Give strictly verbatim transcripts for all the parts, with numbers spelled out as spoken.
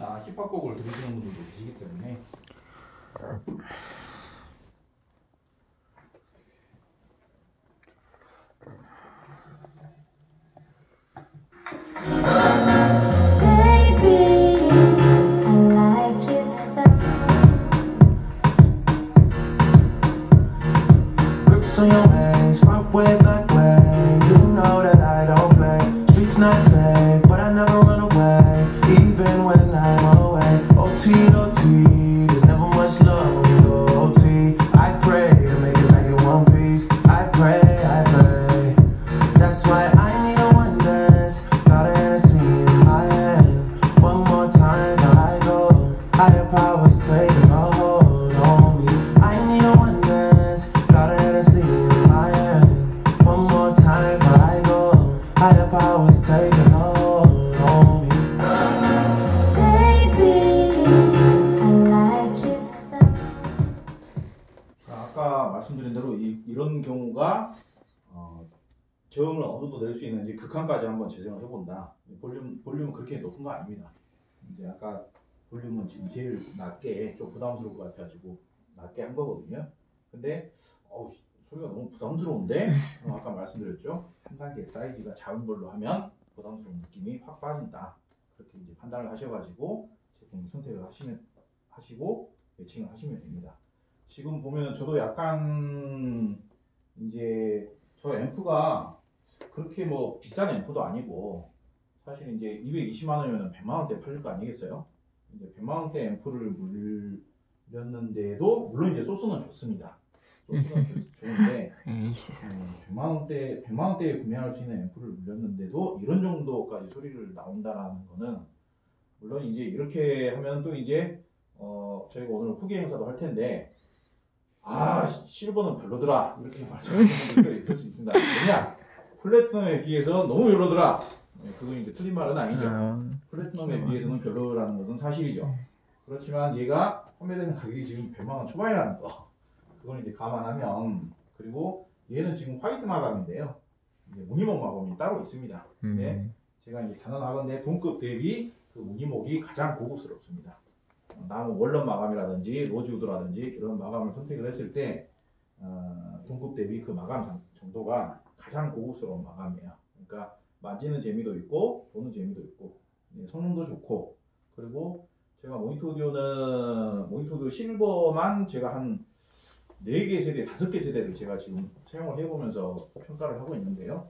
팝이나 힙합곡을 들으시는 분들도 계시기 때문에 on your ways, front way, back way. You know that I don't play. Streets not safe, but I never run away, even when I'm away. O T, O T, there's never much love when we go O T. I pray to make it back in one piece. I pray, I pray. That's why I need a one dance. Got a Hennessy in my hand. One more time before I go. Higher powers taking a hold on me. I need a one dance. Got a Hennessy in my hand. One more time before I go. Higher powers taking a hold on me. Baby, I like your style. 아까 말씀드린 대로 이, 이런 경우가 어, 저음을 어느 정도 낼 수 있는지 극한까지 한번 재생을 해본다. 볼륨, 볼륨은 그렇게 높은 거 아닙니다. 이제 아까 볼륨은 지금 제일 낮게 좀 부담스러울 것 같아가지고 낮게 한 거거든요. 근데 어우, 소리가 너무 부담스러운데 어, 아까 말씀드렸죠. 한 단계 사이즈가 작은 걸로 하면 부담스러운 느낌이 확 빠진다. 그렇게 이제 판단을 하셔가지고 제품 선택을 하시면 하시고 매칭을 하시면 됩니다. 지금 보면 저도 약간 이제 저 앰프가 그렇게 뭐 비싼 앰프도 아니고 사실 이제 이백이십만 원이면 백만 원대 팔릴 거 아니겠어요? 이제 백만 원대 앰프를 물렸는데도 물론 이제 소스는 좋습니다. 소스는 좋은데 백만 원대 백만 원대에 구매할 수 있는 앰프를 물렸는데도 이런 정도까지 소리를 나온다라는 거는 물론 이제 이렇게 하면 또 이제 어 저희가 오늘 후기 행사도 할 텐데 아 실버는 별로더라 이렇게 말씀하시는 분들이 있을 수 있습니다. 왜냐 플래티넘에 비해서 너무 별로더라. 그건 이제 틀린 말은 아니죠. 플래티넘에 비해서는 별로라는 것은 사실이죠. 그렇지만 얘가 판매되는 가격이 지금 백만 원 초반이라는 거 그걸 이제 감안하면 그리고 얘는 지금 화이트 마감인데요. 이제 무늬목 마감이 따로 있습니다. 근데 제가 이제 단언하건대 동급 대비 그 무늬목이 가장 고급스럽습니다. 나무 월런 마감이라든지 로즈우드라든지 이런 마감을 선택을 했을 때 어, 동급 대비 그 마감 정도가 가장 고급스러운 마감이에요. 그러니까 만지는 재미도 있고 보는 재미도 있고 성능도 좋고 그리고 제가 모니터 오디오는 모니터 오디오 실버만 제가 한 네 개 세대, 다섯 개 세대를 제가 지금 사용을 해보면서 평가를 하고 있는데요.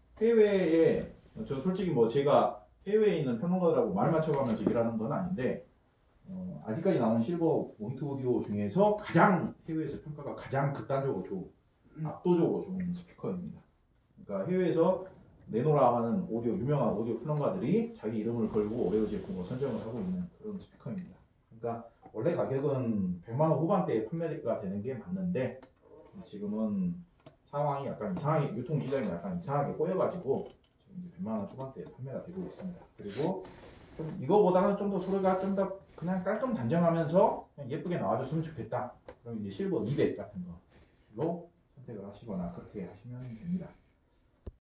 해외에 저 솔직히 뭐 제가 해외에 있는 평론가들하고 말 맞춰가면서 일하는 건 아닌데 어, 아직까지 나온 실버 모니터 오디오 중에서 가장 해외에서 평가가 가장 극단적으로 좋은 압도적으로 좋은 스피커입니다. 그러니까 해외에서 내노라 하는 오디오 유명한 오디오 평론가들이 자기 이름을 걸고 오레오 제품을 선정을 하고 있는 그런 스피커입니다. 그러니까 원래 가격은 백만 원 후반대에 판매가 되는 게 맞는데 지금은 상황이 약간 이상하게 유통 시장이 약간 이상하게 꼬여가지고 지금 백만 원 초반대에 판매가 되고 있습니다. 그리고 좀 이거보다는 좀 더 소리가 좀 더 그냥 깔끔단정하면서 그냥 예쁘게 나와줬으면 좋겠다. 그럼 이제 실버 이백 같은 걸로 선택을 하시거나 그렇게 하시면 됩니다.